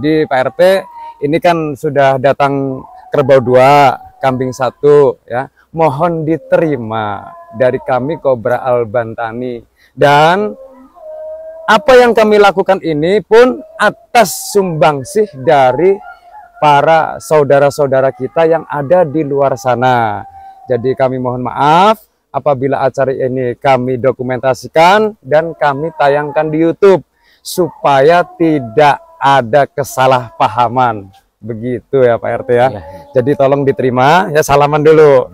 Jadi Pak RT ini kan sudah datang kerbau 2, kambing 1 ya. Mohon diterima dari kami Kobra Al-Bantani, dan apa yang kami lakukan ini pun atas sumbangsih dari para saudara-saudara kita yang ada di luar sana. Jadi kami mohon maaf apabila acara ini kami dokumentasikan dan kami tayangkan di YouTube supaya tidak ada kesalahpahaman. Begitu ya Pak RT ya. Jadi tolong diterima ya, salaman dulu.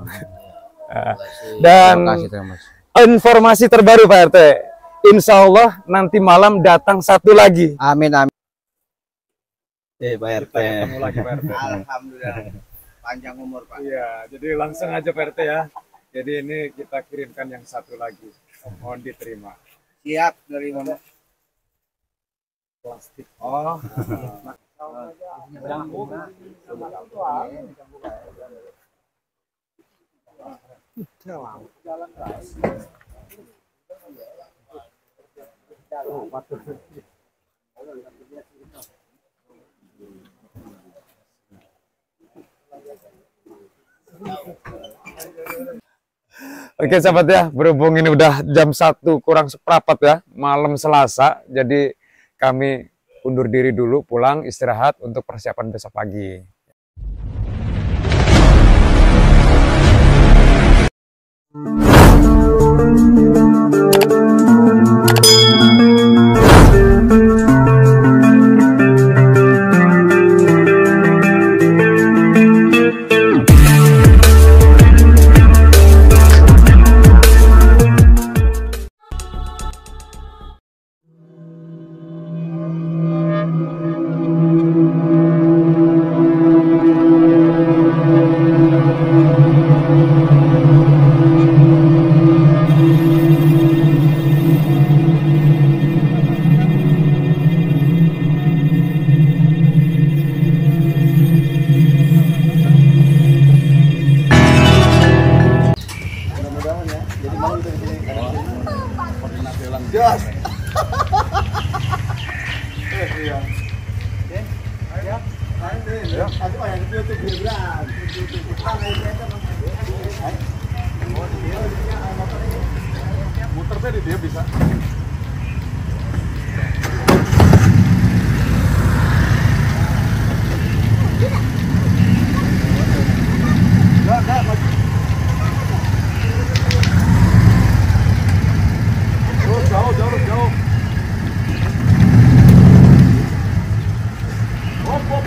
Dan informasi terbaru Pak RT, insya Allah nanti malam datang 1 lagi. Amin amin. Pak RT. Ketemu lagi Pak RT. Alhamdulillah. Panjang umur Pak. Iya, jadi langsung aja Pak RT ya. Jadi ini kita kirimkan yang 1 lagi. Mohon diterima. Siap dari mana? Plastik. Oh. Oke sahabat ya, berhubung ini udah jam 1 kurang seperempat ya, malam Selasa, jadi kami undur diri dulu, pulang istirahat untuk persiapan besok pagi. Jos. Muter tadi dia bisa. Jauh. Hop.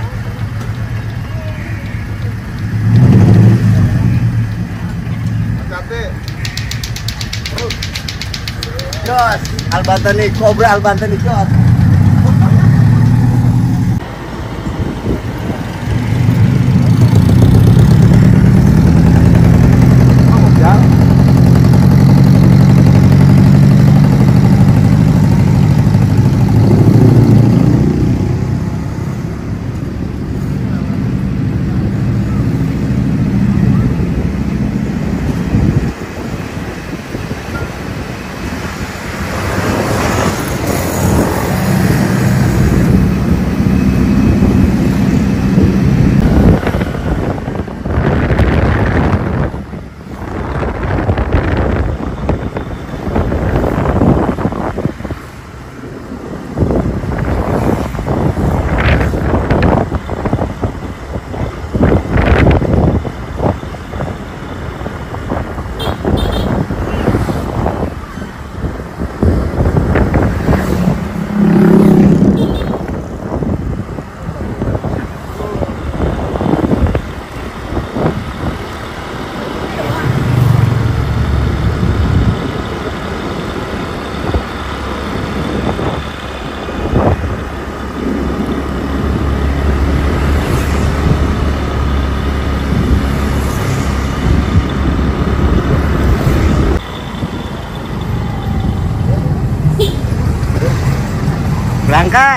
Hati-hati. Terus. Jos. Al-Bantani, Kobra Al-Bantani Jos. Berangkat.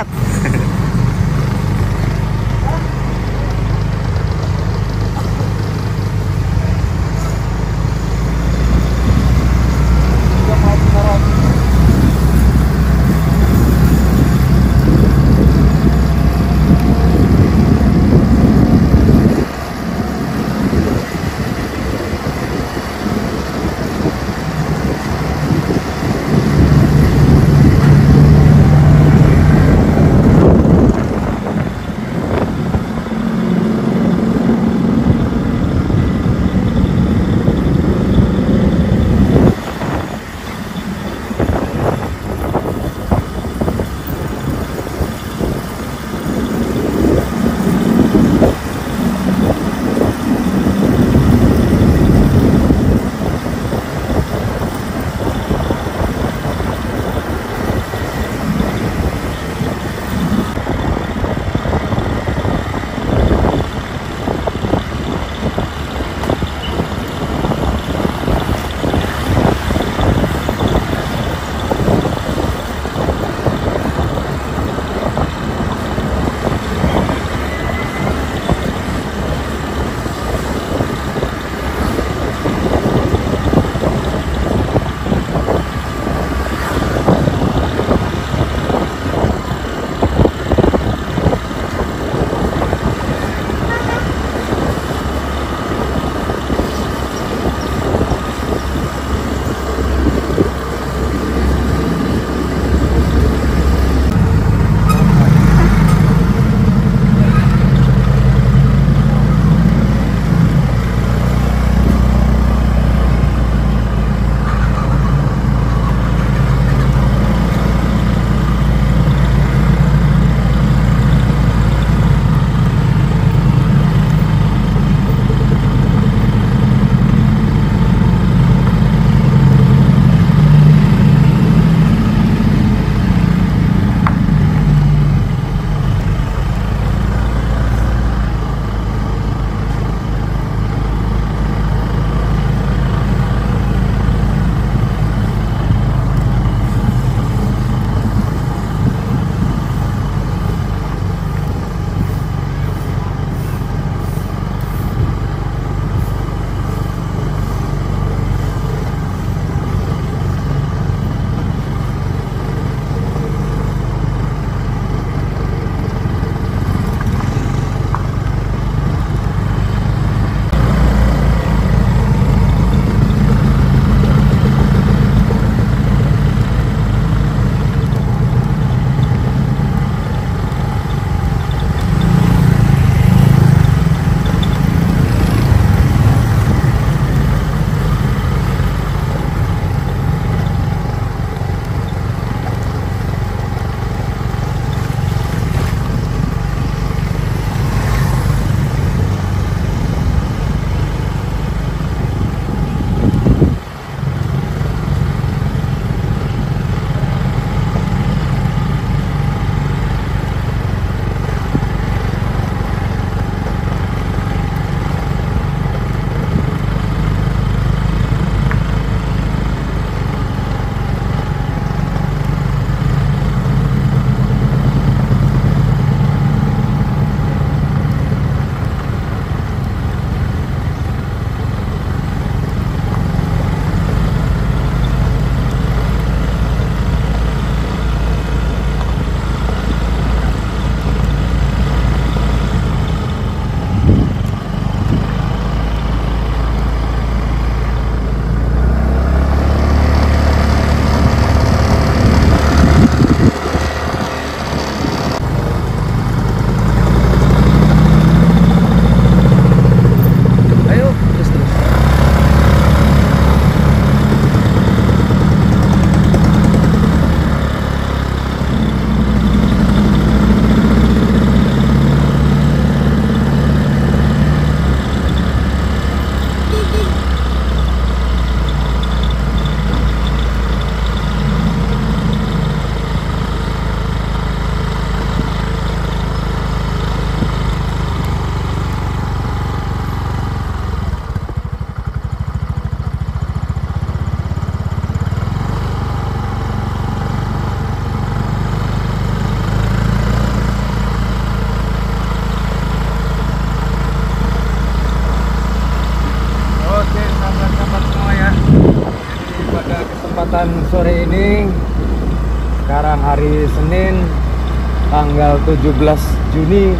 kesempatan sore ini, sekarang hari Senin tanggal 17 Juni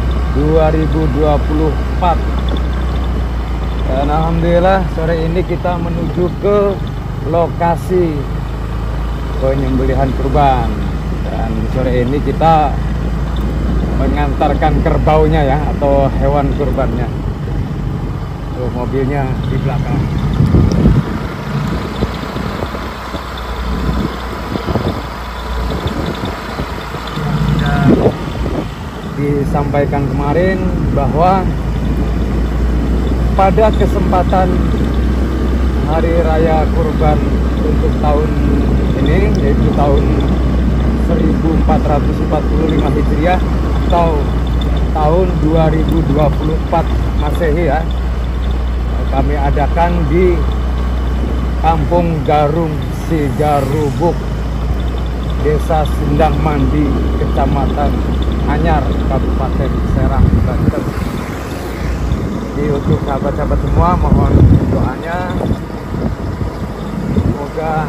2024. Dan alhamdulillah sore ini kita menuju ke lokasi penyembelihan kurban. Dan sore ini kita mengantarkan kerbaunya ya, atau hewan kurbannya. Tuh mobilnya di belakang. Sudah disampaikan kemarin bahwa pada kesempatan Hari Raya Kurban untuk tahun ini, yaitu tahun 1445 Hijriah atau tahun 2024 Masehi ya, kami adakan di Kampung Garung Sigarubuk, Desa Sindang Mandi, Kecamatan Anyar, Kabupaten Serang, Banten. Jadi untuk sahabat-sahabat semua, mohon doanya semoga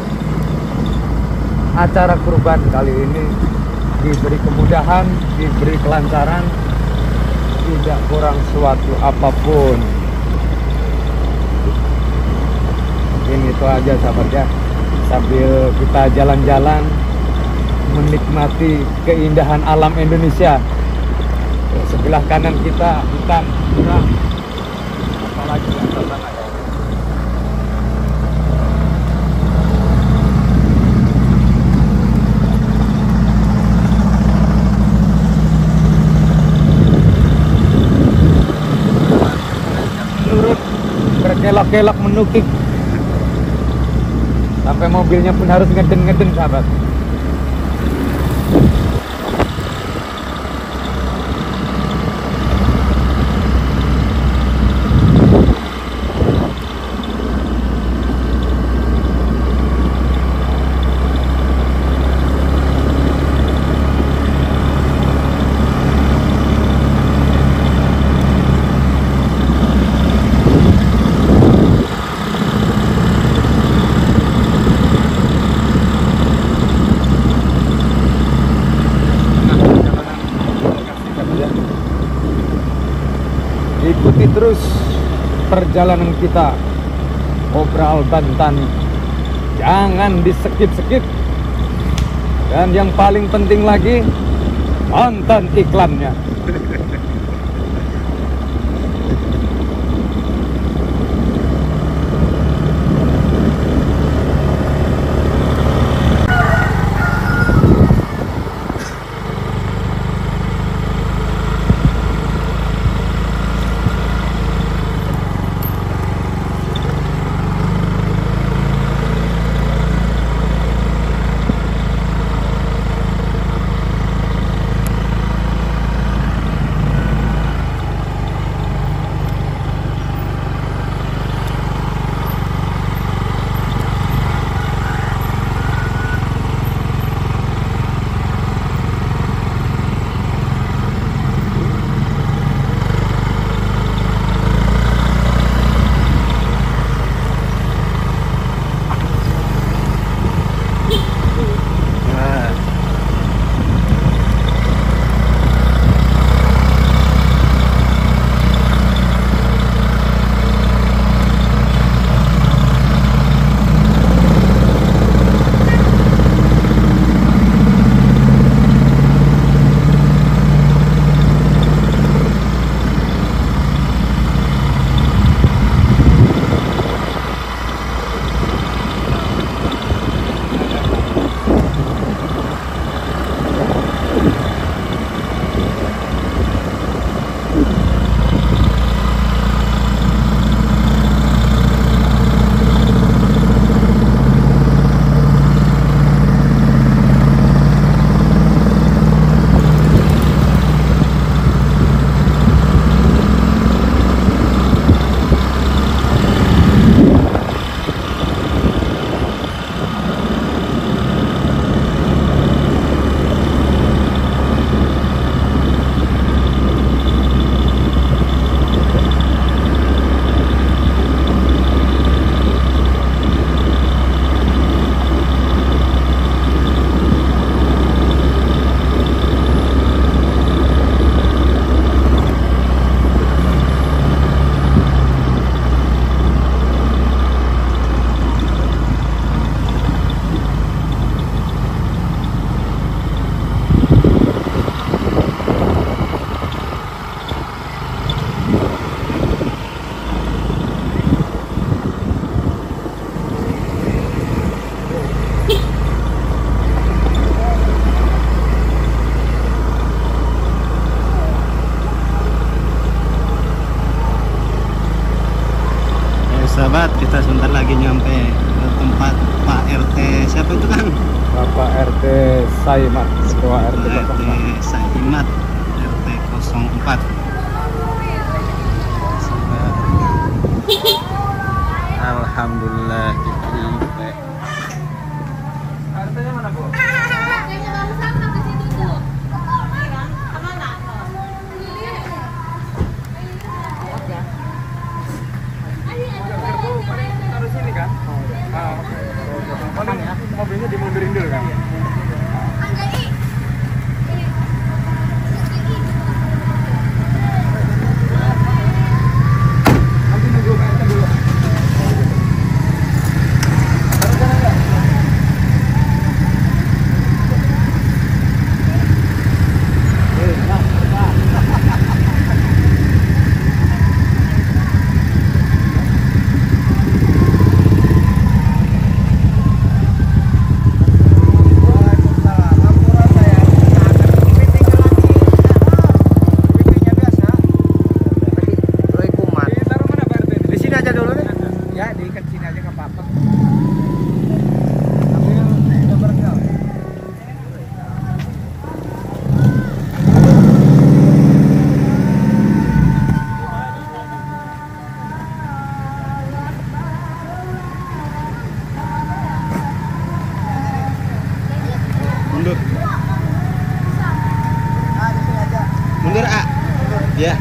acara kurban kali ini diberi kemudahan, diberi kelancaran, tidak kurang suatu apapun. Mungkin itu aja sahabat ya, sambil kita jalan-jalan menikmati keindahan alam Indonesia. Sebelah kanan kita hutan, jurang, apalagi di atas sana ya. Menurut berkelok-kelok menukik, sampai mobilnya pun harus ngeden-ngeden sahabat. Ikuti terus perjalanan kita, Cobra Albantani. Jangan di-skip-skip. Dan yang paling penting lagi, tonton iklannya. sahabat, kita sebentar lagi nyampe ke tempat Pak RT. Siapa itu Kang? Bapak RT Saimat, Ketua RT RT Saimat, RT 04. Alhamdulillah kita nyampe. RT-nya mana, Bu? Taruh sini kan? Mobilnya dimundurin dulu kan? Nanti nunggu PRT dulu. Mundur. Mundur, A. Ya.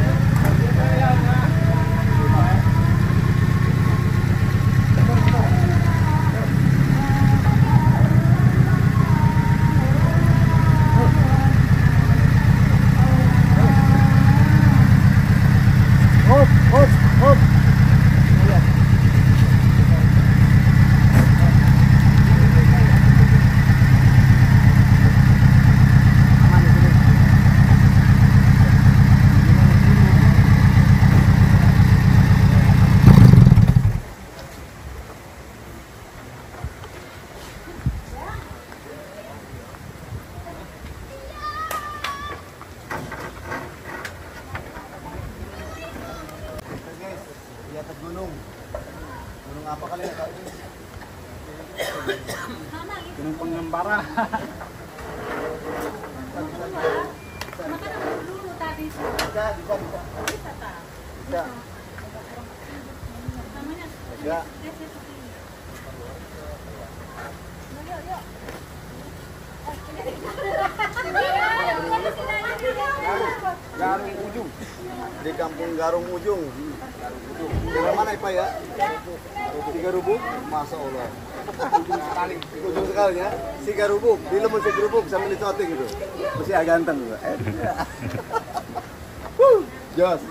Di atas gunung. Gunung apa kali ya tahu? Gunung Pengembara. Bisa. Bisa. Garung Ujung. Di Kampung Garung Ujung. Daerah mana Pak ya? 3 Rubuk. Masya Allah. Ujung sekali ya. 3 Rubuk. Di lemon 3 Rubuk sambil dicoting gitu. Masih agak ganteng juga. Jos.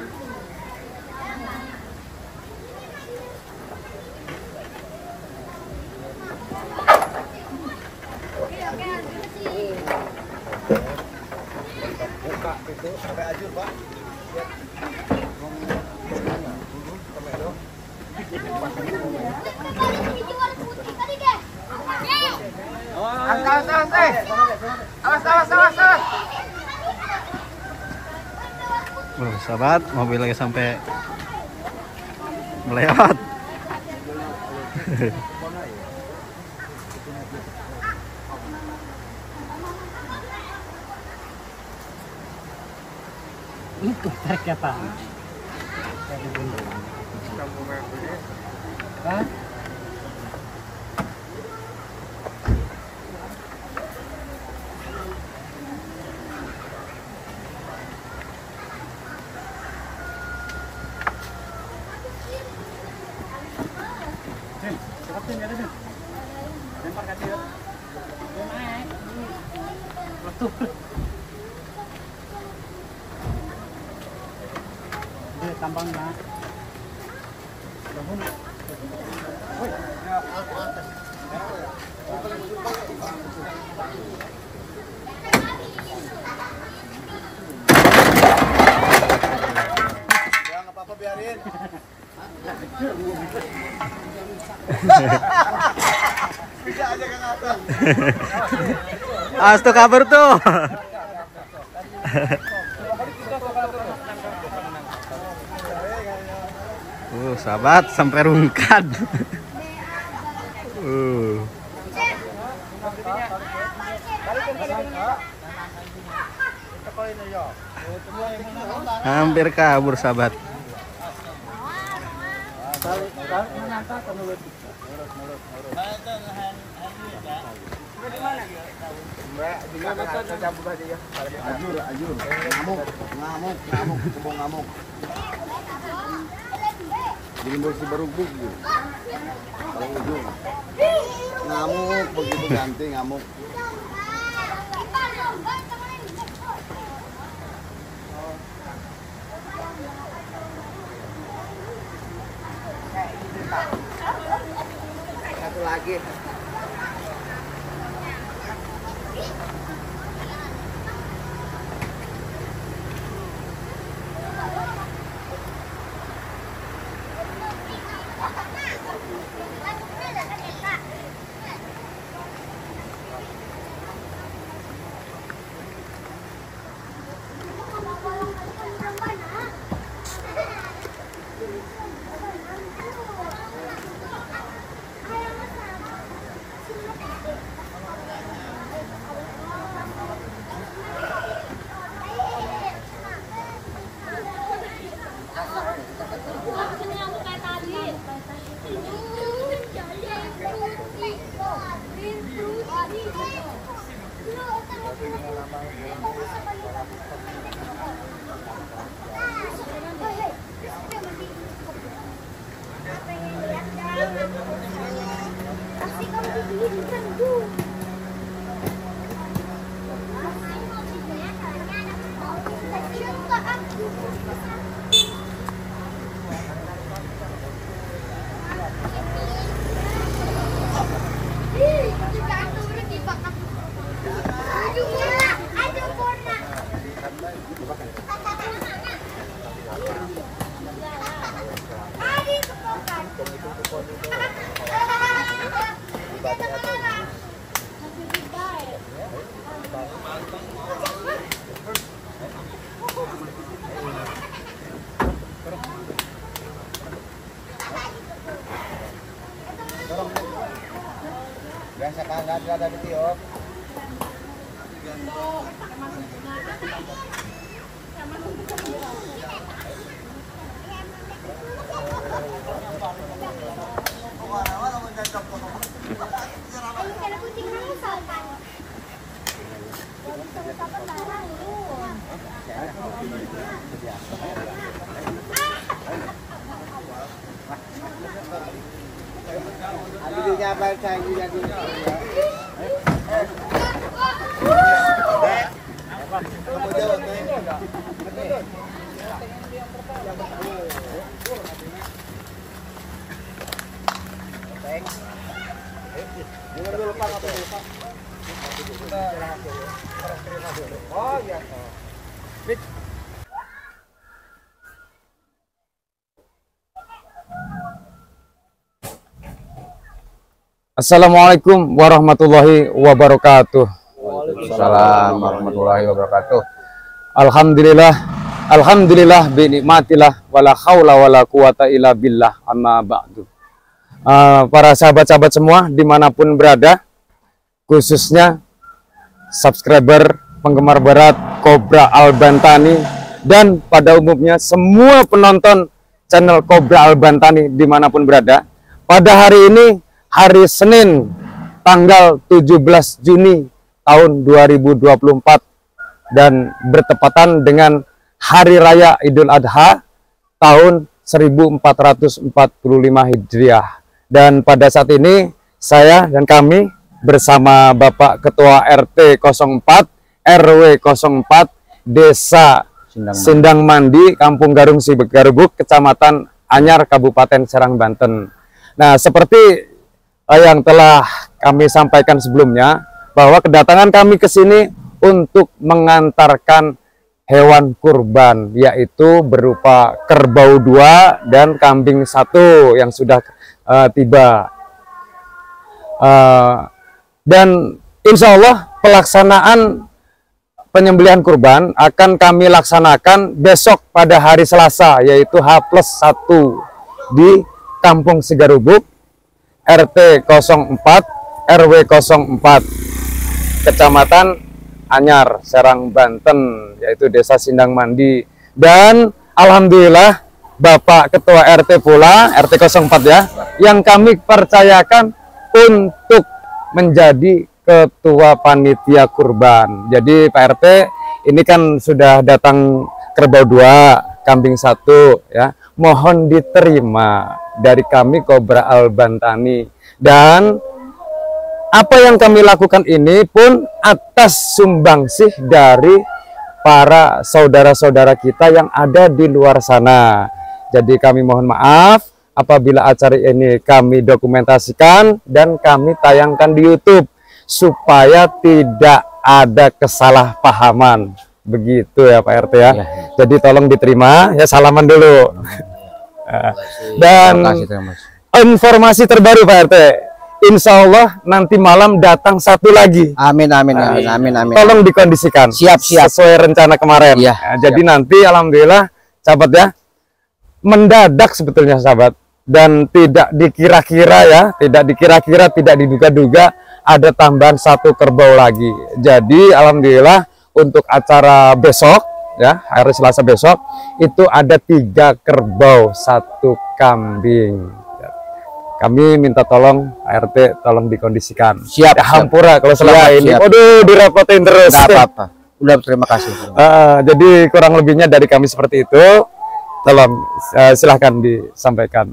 Buka itu sampai ajur Pak. Sahabat, mobil lagi sampai melewat. Itu trek ya Pak? Hah? Tambang na. Ya nggak apa-apa biarin. Bisa aja Kang Atta. Astu kabar tuh. Sahabat sampai rungkad. Hampir kabur sahabat. Ajur. Ngamuk, kebong ngamuk. Jadi bersih berubuk gitu. Kalau ujung ngamuk begitu ganti ngamuk. Satu lagi. Biasa kan ada di tiok. Assalamualaikum warahmatullahi wabarakatuh. Waalaikumsalam warahmatullahi wabarakatuh. Alhamdulillah binikmatillah wala haula wala quwata illa billah amma ba'du. Para sahabat-sahabat semua dimanapun berada, khususnya subscriber penggemar berat Cobra Albantani dan pada umumnya semua penonton channel Cobra Albantani dimanapun berada, pada hari ini hari Senin tanggal 17 Juni tahun 2024 dan bertepatan dengan Hari Raya Idul Adha tahun 1445 Hijriah. Dan pada saat ini saya dan kami bersama Bapak Ketua RT 04 RW 04 Desa Sindang Mandi, Kampung Garung Sibergarubuk, Kecamatan Anyar, Kabupaten Serang, Banten. Nah, seperti yang telah kami sampaikan sebelumnya, bahwa kedatangan kami ke sini untuk mengantarkan hewan kurban, yaitu berupa kerbau 2 dan kambing 1 yang sudah tiba. Dan insya Allah pelaksanaan penyembelihan kurban akan kami laksanakan besok pada hari Selasa, yaitu H+1. di Kampung Sigarubuk, RT 04, RW 04, Kecamatan Anyar, Serang, Banten, yaitu Desa Sindang Mandi. Dan alhamdulillah Bapak Ketua RT pula, RT 04 ya, yang kami percayakan untuk menjadi Ketua Panitia Kurban. Jadi Pak RT ini kan sudah datang kerbau 2, kambing 1 ya. Mohon diterima dari kami Kobra Al-Bantani. Dan apa yang kami lakukan ini pun atas sumbangsih dari para saudara-saudara kita yang ada di luar sana. Jadi kami mohon maaf apabila acara ini kami dokumentasikan dan kami tayangkan di YouTube supaya tidak ada kesalahpahaman. Begitu ya Pak RT ya. Jadi tolong diterima ya, salaman dulu. Dan informasi terbaru Pak RT, insya Allah nanti malam datang 1 lagi. Amin, amin, amin, amin, amin. Tolong dikondisikan. Siap, siap. Sesuai rencana kemarin. Iya, Nah, jadi nanti alhamdulillah sahabat ya, mendadak sebetulnya sahabat. Dan tidak dikira-kira ya, tidak diduga-duga ada tambahan 1 kerbau lagi. Jadi alhamdulillah untuk acara besok ya, hari Selasa besok itu ada 3 kerbau 1 kambing. Kami minta tolong RT tolong dikondisikan. Siap, ya, hampura kalau selama ini. siap. Waduh, direpotin terus. Nggak apa-apa. Udah, terima kasih. Jadi kurang lebihnya dari kami seperti itu. Tolong silahkan disampaikan.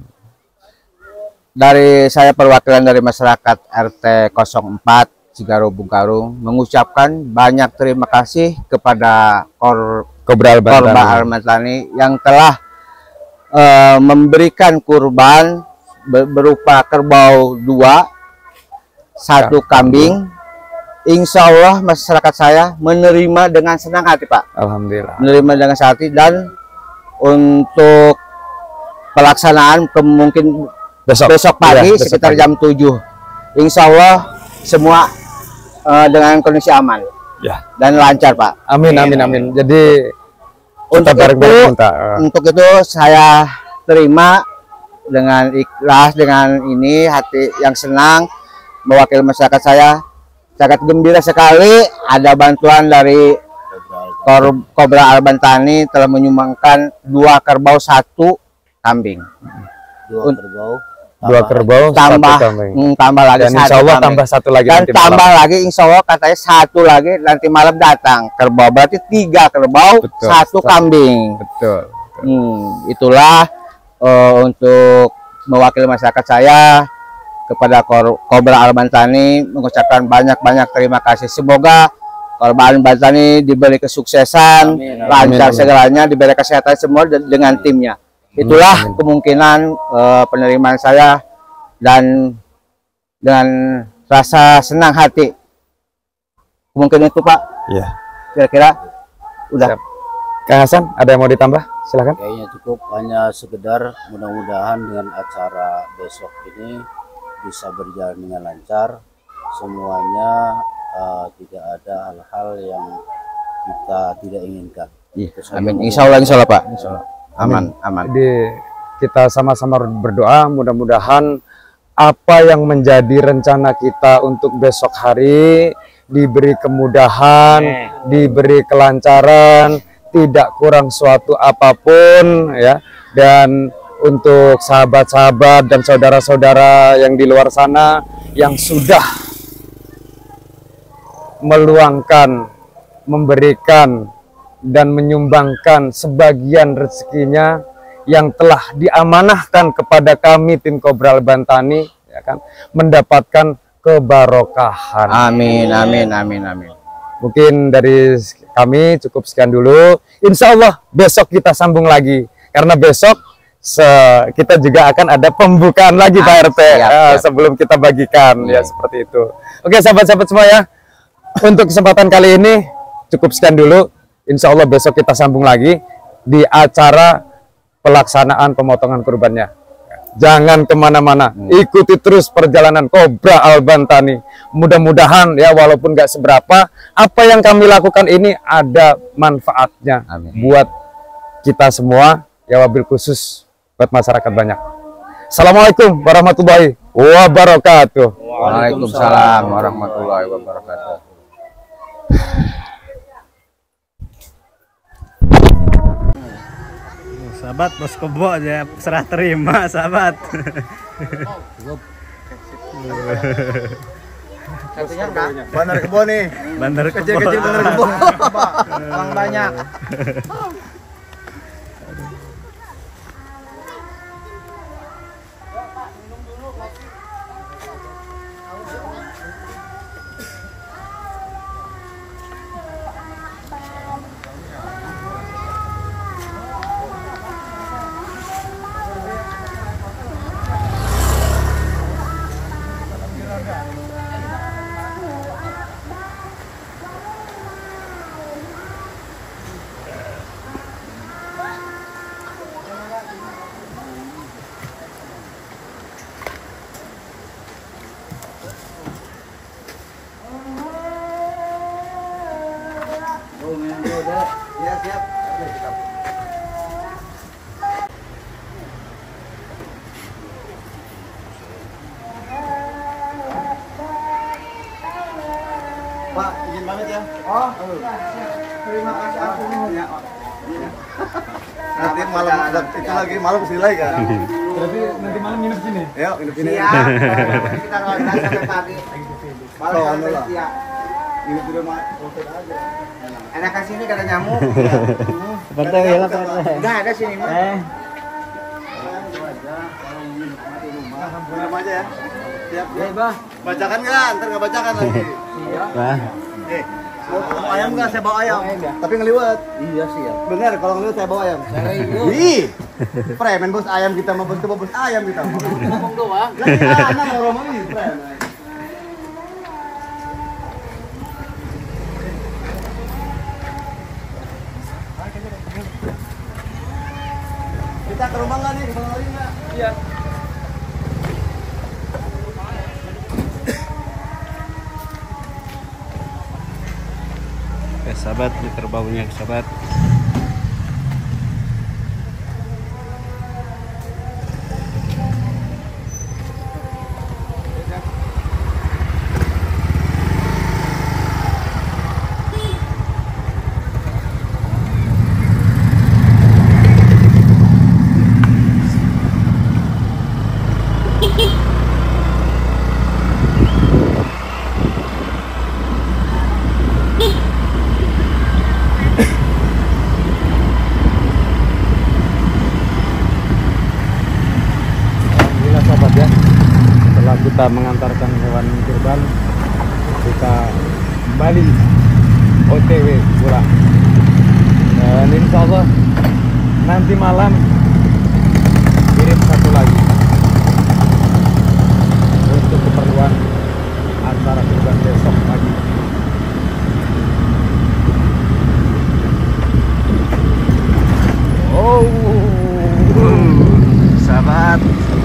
Dari saya perwakilan dari masyarakat RT 04 Sigarubuk Garung mengucapkan banyak terima kasih kepada Kobra Al-Bantani yang telah memberikan kurban berupa kerbau 2, 1 kambing. Insya Allah masyarakat saya menerima dengan senang hati Pak. Alhamdulillah. Menerima dengan senang hati. Dan untuk pelaksanaan mungkin besok pagi ya, sekitar jam 7. Insya Allah semua dengan kondisi aman ya, dan lancar Pak. Amin, amin, amin. Jadi untuk itu saya terima dengan ikhlas, dengan ini hati yang senang mewakili masyarakat saya. Sangat gembira sekali ada bantuan dari Kobra Al-Bantani telah menyumbangkan 2 kerbau 1 kambing. 2 kerbau tambah 1 kambing. Tambah lagi dan insya Allah kambing. tambah 1 lagi dan nanti tambah malam. lagi insya Allah katanya 1 lagi nanti malam datang kerbau, berarti 3 kerbau. Betul. 1 kambing. Betul. Itulah untuk mewakili masyarakat saya kepada Kobra Al-Bantani mengucapkan banyak-banyak terima kasih. Semoga Kobra Al-Bantani diberi kesuksesan, lancar segalanya, diberi kesehatan semua dengan timnya. Itulah kemungkinan penerimaan saya dan dengan rasa senang hati. Kemungkinan itu Pak. Iya. Kira-kira udah. Siap. Kang Hasan, ada yang mau ditambah? Silakan. Kayaknya cukup, hanya sekedar mudah-mudahan dengan acara besok ini bisa berjalan dengan lancar. Semuanya tidak ada hal-hal yang kita tidak inginkan. Amin. Insya Allah Pak. Insya Allah. Aman, aman. Jadi kita sama-sama berdoa mudah-mudahan apa yang menjadi rencana kita untuk besok hari diberi kemudahan, diberi kelancaran, tidak kurang suatu apapun ya. Dan untuk sahabat-sahabat dan saudara-saudara yang di luar sana yang sudah meluangkan, memberikan dan menyumbangkan sebagian rezekinya yang telah diamanahkan kepada kami tim Kobra Al-Bantani ya kan, mendapatkan kebarokahan. Amin, amin, amin, amin. Mungkin dari kami cukup sekian dulu. Insya Allah besok kita sambung lagi karena besok kita juga akan ada pembukaan lagi Pak RT siap. Sebelum kita bagikan ya seperti itu. Oke sahabat-sahabat semua ya, untuk kesempatan kali ini cukup sekian dulu. Insya Allah besok kita sambung lagi di acara pelaksanaan pemotongan kurbannya. Jangan kemana-mana, ikuti terus perjalanan Kobra Al-Bantani. Mudah-mudahan ya walaupun nggak seberapa, apa yang kami lakukan ini ada manfaatnya buat kita semua, ya wabil khusus buat masyarakat banyak. Assalamualaikum warahmatullahi wabarakatuh. Waalaikumsalam warahmatullahi wabarakatuh. Sahabat bos kebo aja serah terima sahabat. Bandar Kebo nih. Bandar kebo. Kecil-kecil bandar Kebo. Uang banyak. Iya, siap. Pak, izin pamit ya. Oh, terima kasih. Ya, oh. Nanti malam itu lagi malam kesini lagi kan? Berarti nanti malam nginep sini. Ya, nginep sini. Kita ngobrol sampai pagi. Malam Oh, sampai lah. siang. Nginep di rumah hotel aja. Enak kasih ini kata nyamuk. Seperti hilang seperti. Enggak ada sini mah. Nginep aja ya. Siap. Ya, Bah. Bacakan nggak? Ntar nggak bacakan lagi. Wah. Mau ayam nggak? Saya bawa ayam. Tapi ngeliwat. Iya sih ya. Bener, kalau ngeliwat saya bawa ayam. Ih, preman bos ayam kita mau bos ayam kita. Ngomong doang. Lah iya, anak orang ini preman. Kita ke rumah nggak nih? Ke rumah lagi nggak? Iya. Oke sahabat, ini terbaunya sahabat. Alhamdulillah sahabat ya, setelah kita mengantarkan hewan kurban, kita kembali OTW pulang. Dan insya Allah nanti malam kirim satu lagi untuk keperluan acara kurban besok pagi. Oh, Sahabat.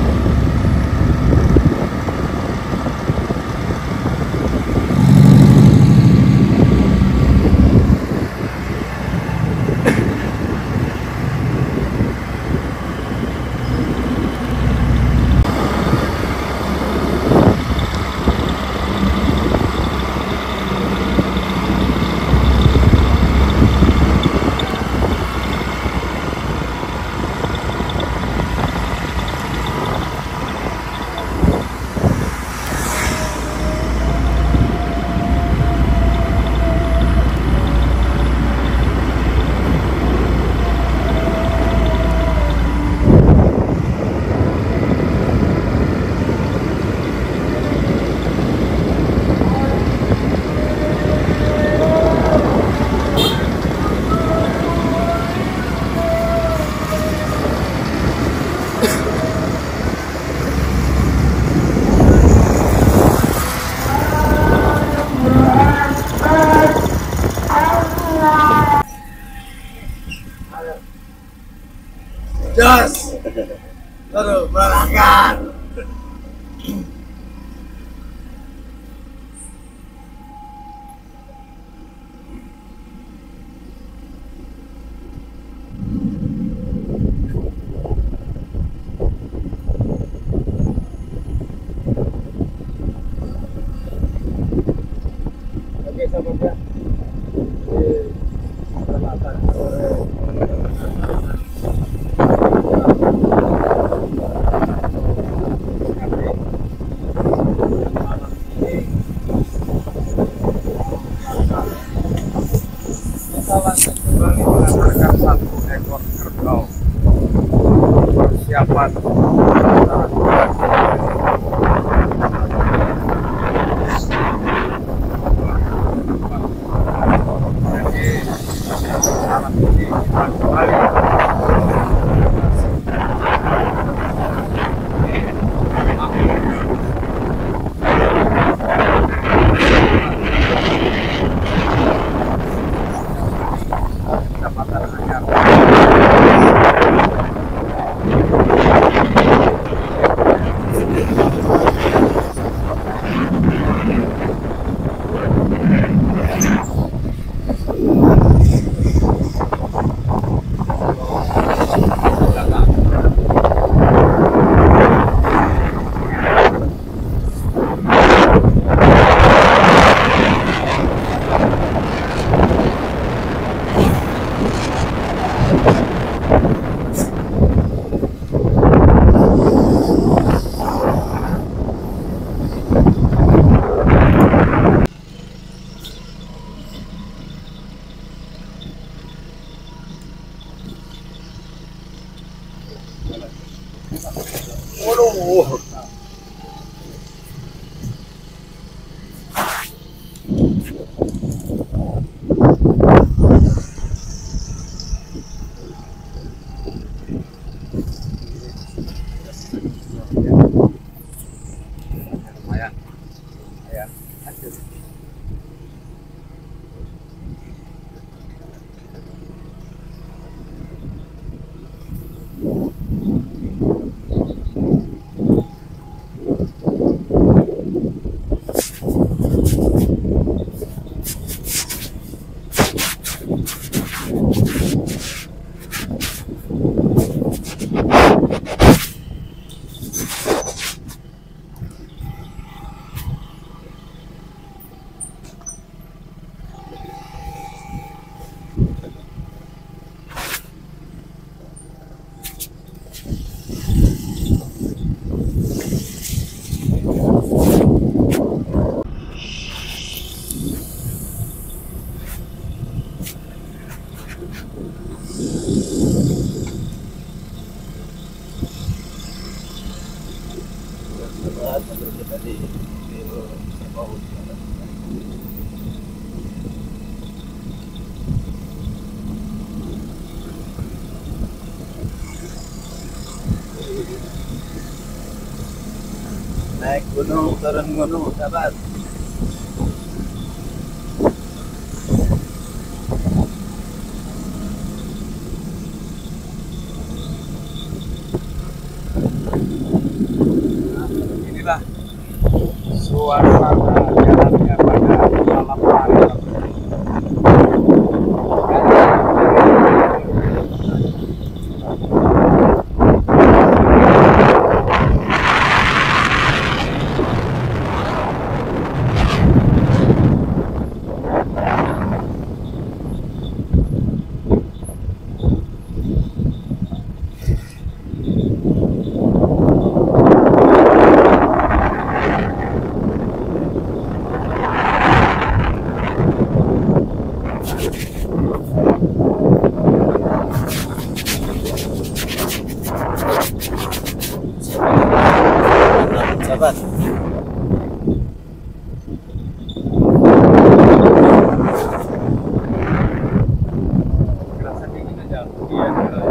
Jos. Aduh, melanggar. dapat naik gunung turun gunung sahabat. inilah suasana jalannya pada malam hari. Sahabat, Kerasa dingin aja. Iya.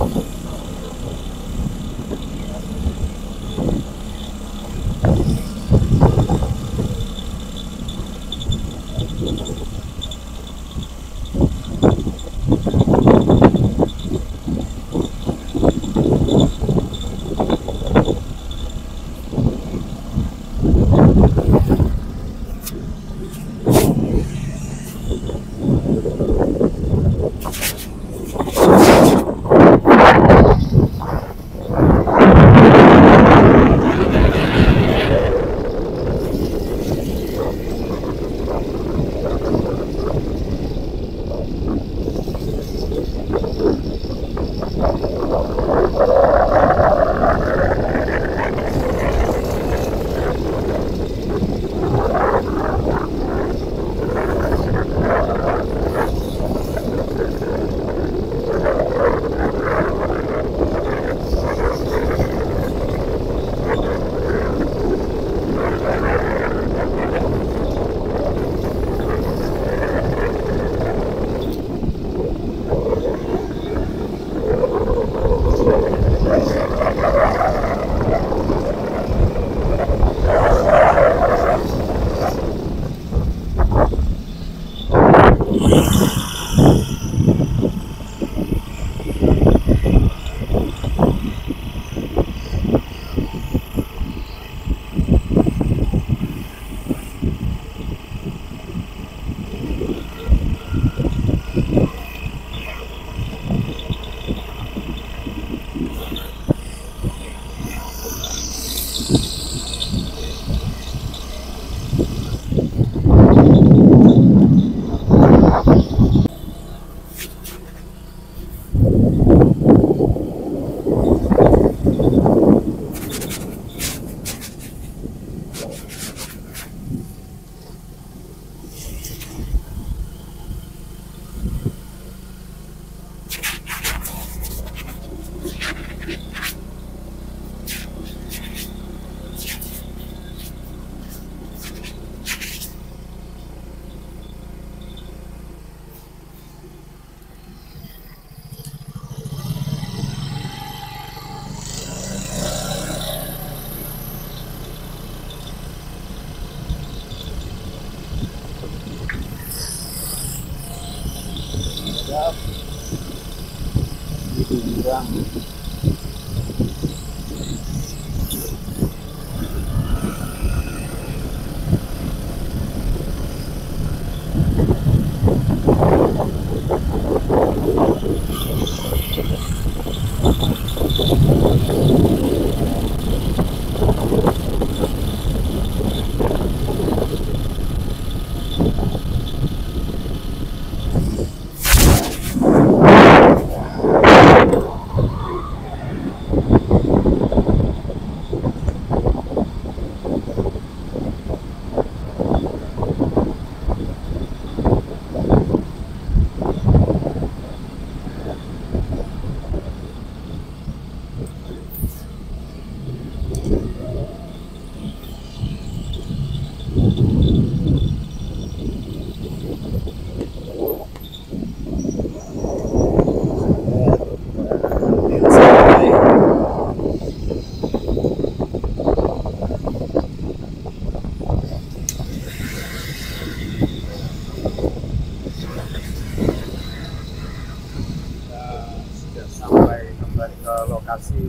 lokasi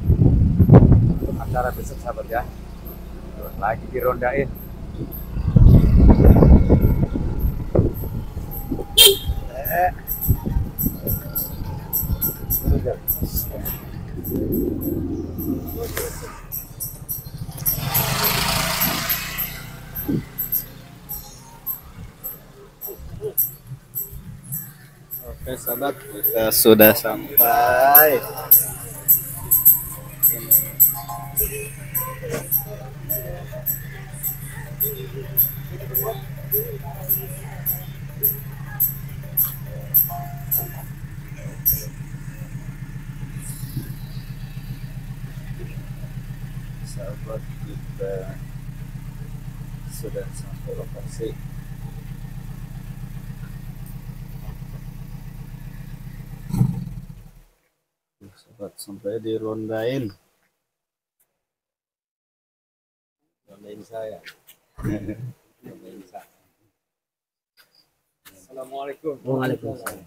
untuk acara besok sahabat ya. Lagi dirondain. Oke sahabat, kita sudah sampai. Sahabat, kita sudah sampai lokasi. sampai dirondain. Rondain saya. Rondain saya. Assalamualaikum. Waalaikumsalam.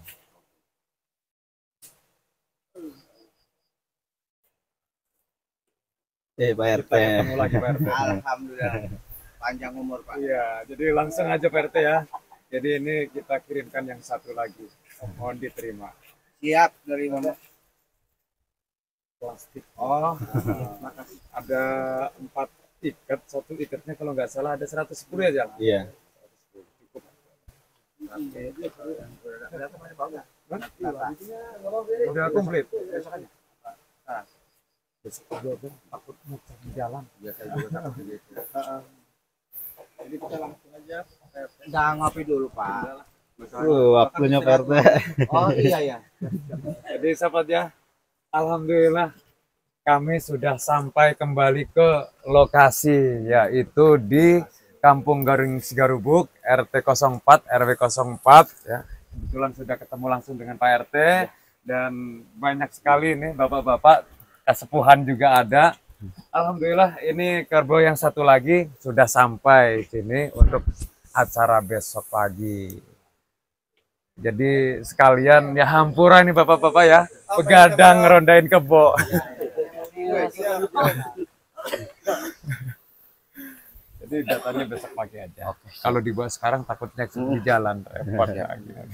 Pak RT. Ketemu lagi Pak RT. Alhamdulillah panjang umur Pak. Iya, jadi langsung aja Pak RT ya. Jadi ini kita kirimkan yang satu lagi. Mohon diterima. Siap dari mana? Plastik. Oh, Ada 4 ikat, satu ikatnya kalau nggak salah ada 110 ya, Jal? Iya. Udah komplit. Besok juga takut muter di jalan. Jadi kita langsung aja. jangan ngopi dulu Pak. Waktunya Pak RT. Oh iya ya. Jadi sahabat ya, alhamdulillah kami sudah sampai kembali ke lokasi, yaitu di Kampung Garing Sigarubuk, RT 04, RW 04 ya. Kebetulan sudah ketemu langsung dengan Pak RT dan banyak sekali nih bapak-bapak, kesepuhan juga ada. Alhamdulillah ini kerbau yang satu lagi sudah sampai sini untuk acara besok pagi. Jadi sekalian ya hampura nih bapak-bapak ya, begadang rondain kebo. Jadi datanya besok pagi aja. Kalau dibawa sekarang takutnya di jalan repot ya.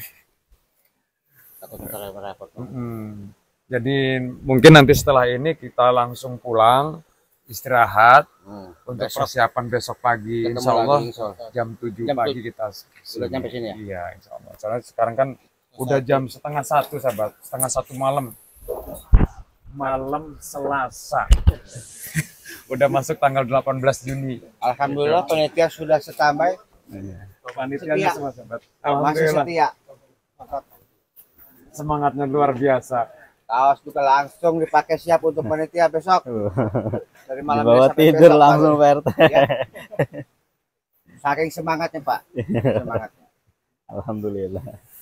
Takut repot. Jadi mungkin nanti setelah ini kita langsung pulang istirahat untuk persiapan besok pagi. Insya Allah jam 7 pagi kita Sudah nyampe sini ya? Iya, insya Allah. Soalnya sekarang kan udah jam setengah 1 sahabat, setengah 1 malam. Malam Selasa. Udah masuk tanggal 18 Juni. Alhamdulillah panitia sudah standby. Panitianya semua sahabat. Masih Alhamdulillah. setia. Semangatnya luar biasa. Kaos juga langsung dipakai siap untuk panitia besok. Dari malam Dibawa sampai tidur besok, langsung Pak. Pak RT. Ya. Saking semangatnya Pak. Semangatnya. Alhamdulillah.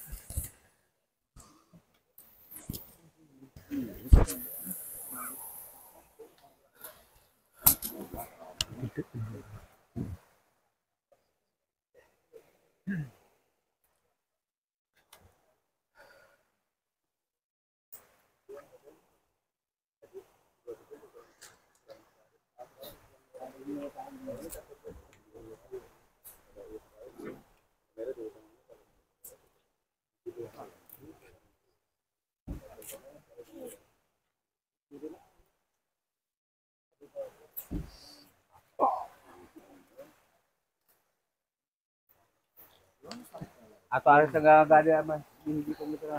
Atau ada tengah nggak ada Mas di komputer.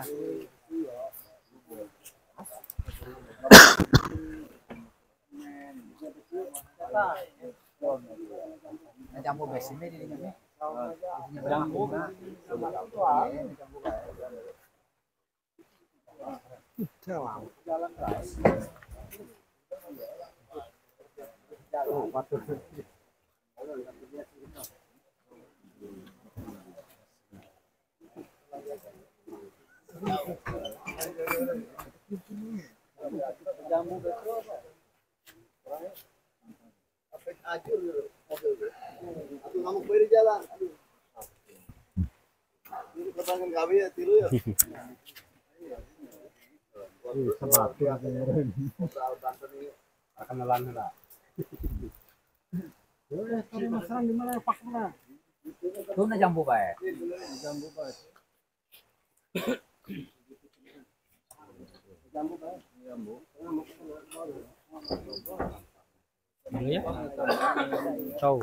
Jambu besin ini di jambu. Aku ngamuk bae di jalan. Aduh. Ini pertanyaan kami ya tilu ya. Tuh na jambu bae. Ciao.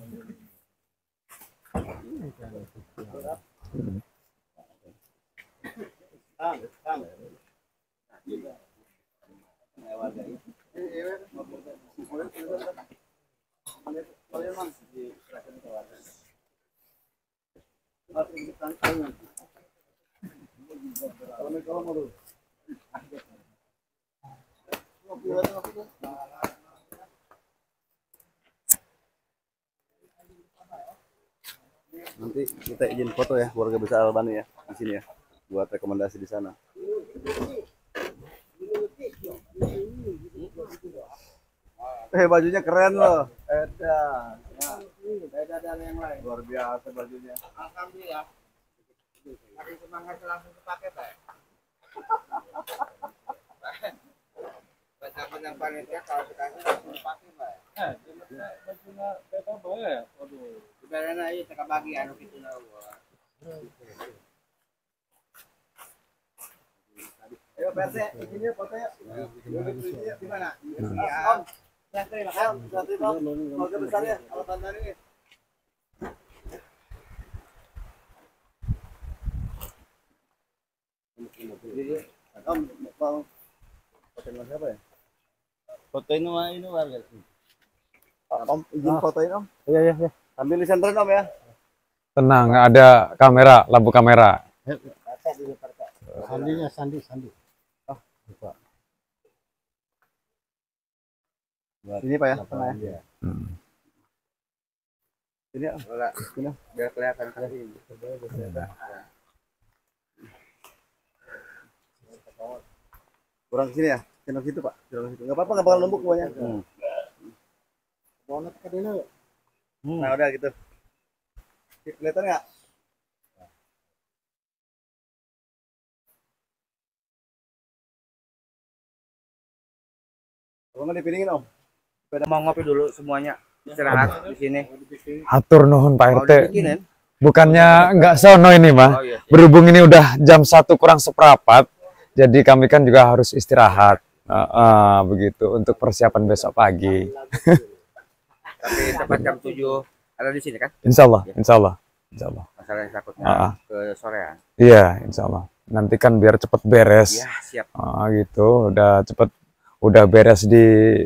Nanti kita izin foto ya keluarga besar Albani ya di sini ya buat rekomendasi di sana. Bajunya keren loh. Edan. Ya. Beda dari yang lain. Luar biasa bajunya. Alhamdulillah. Makin semangat langsung dipakai, Pak. Baca benang panitia kalau dikasih langsung dipakai, Pak. Bajunya beda boleh. Waduh. Sebenarnya ini teka bagi anu gitu lah. Ayo PRT, ini foto ya. Di mana? Om, santri lah. Santri Bang. Keluarga besar ya, kalau tantan ini. Om, mau fotoin siapa ya? Fotoin ini warga. Om, izin fotoin Om. Iya, iya, iya. Ambil sentren Om ya. Tenang, nggak ada kamera, lampu kamera. Sandi. Ini Pak ya, tengah ya. Ini ya, ini biar kelihatan kali. Kurang sini ya, channel situ Pak. Channel situ. Enggak apa-apa, enggak bakal lembuk pokoknya. Mau ke dulu. Nah, udah gitu. Kelihatan nggak? Kalau nggak dipilingin Om. Mau ngopi dulu semuanya. Istirahat di sini. Atur nuhun Pak Mau RT. dibikinin? Bukannya nggak sono ini mah. Oh, iya. Berhubung ini udah jam 1 kurang seperempat, jadi kami kan juga harus istirahat. Begitu untuk persiapan besok pagi. Tapi tepat jam 7 ada di sini kan? Insya Allah, insya Allah, insya Allah. Masalah yang takutnya ke sorean. Iya, insya Allah. Nanti kan biar cepet beres. Iya, siap. Gitu, udah cepet, udah beres di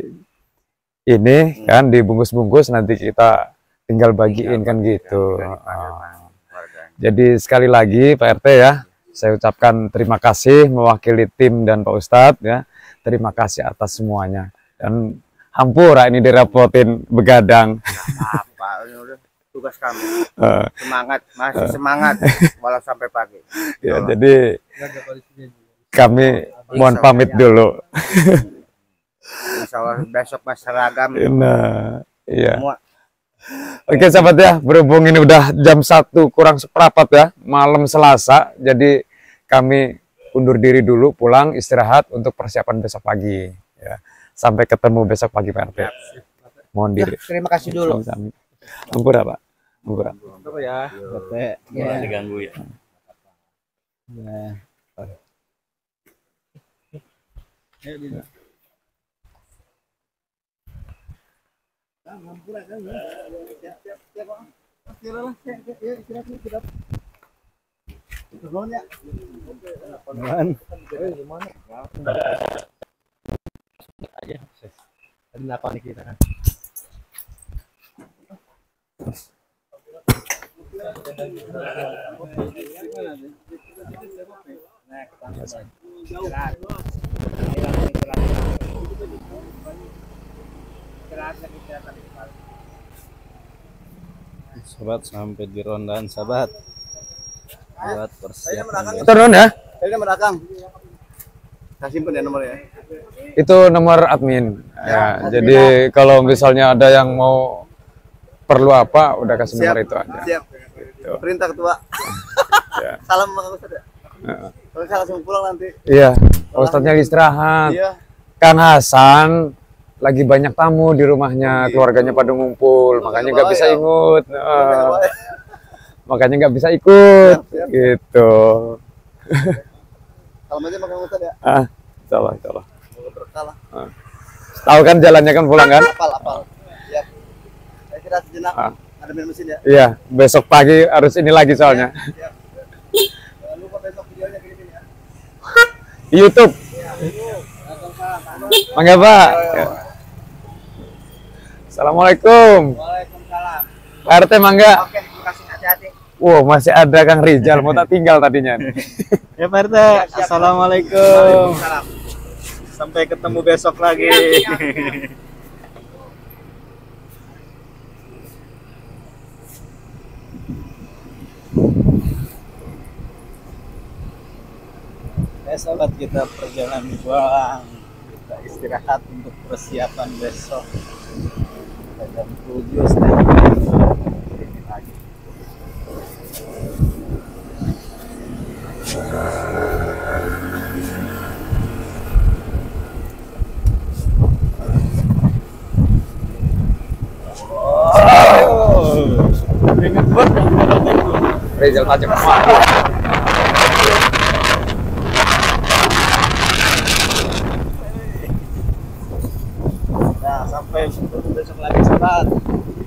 ini kan dibungkus-bungkus, nanti kita tinggal bagiin kan gitu. Jadi sekali lagi Pak RT ya, saya ucapkan terima kasih mewakili tim dan Pak Ustadz ya. Terima kasih atas semuanya. Dan hampura ini direpotin begadang. Apa? Ini udah tugas kami. Semangat, masih semangat walau sampai pagi. Ya, jadi kami mohon pamit dulu. Insya Allah besok mas seragam Nah, iya. semua. Oke sahabat ya, berhubung ini udah jam 1 kurang seperempat ya, malam Selasa, jadi kami undur diri dulu, pulang istirahat untuk persiapan besok pagi. Ya. Sampai ketemu besok pagi Pak RT. Mohon diri. Terima kasih dulu. Ampura Pak. Ampura. Ya, RT. Ya. Diganggu ya. Tadi nakal nih kita kan. Sobat sampai di rondaan sahabat. Buat persiapan. Turun ya. Ini nomor Akang. Saya simpen ya nomornya. Itu nomor admin. Ya, jadi kalau misalnya ada yang mau perlu apa, udah kasih nomor itu aja. Siap. Perintah ketua. Ya. Salam Bang Ustadz ya. Kalau saya langsung pulang nanti. Iya, Ustadznya istirahat. Iya. Kang Hasan lagi banyak tamu di rumahnya, keluarganya pada ngumpul, makanya nggak bisa ikut. Makanya nggak bisa ikut, gitu. Salam aja Bang Ustadz ya. Insyaallah, insyaallah. Berkalah. Tahu kan jalannya kan pulang kan? Apal. Siap. Saya kira sejenak. Ada mesin ya. Iya, besok pagi harus ini lagi soalnya. Siap. Jangan lupa besok videonya kirimin ya. YouTube. Mangga Pak. Assalamualaikum. Waalaikumsalam. Pak RT mangga. Oke, terima kasih, hati-hati. Wow, masih ada Kang Rizal, mau tak tinggal tadinya. Ya Pak RT, assalamualaikum. Sampai ketemu besok lagi. Ya sobat, kita perjalanan pulang, kita istirahat untuk persiapan besok. jam 7 setengah lagi. Rizal tajam. Nah, sampai besok lagi sobat.